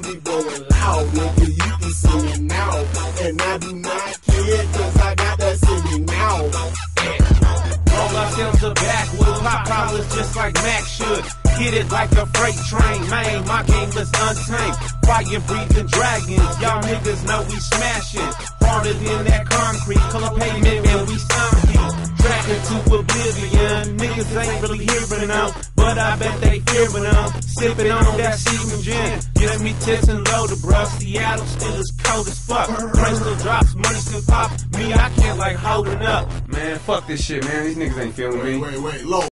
be blowing loud, nigga, you can see me now. And I do not care, cause I got that singing now. Roll ourselves a back with pop collars just like Mac should. Hit it like a freight train, man, my game is untamed. Fire breathing dragons, y'all niggas know we smashing. Harder than that concrete, color pavement, man, we stomping. Tracking to oblivion, niggas ain't really hearing them, but I bet they fearing them. Sipping on that Seaman gin, give me tips and loader, bruh. Seattle still is cold as fuck. Price still drops, money still pop. Me, I can't like holding up. Man, fuck this shit, man. These niggas ain't feeling me. Wait, low.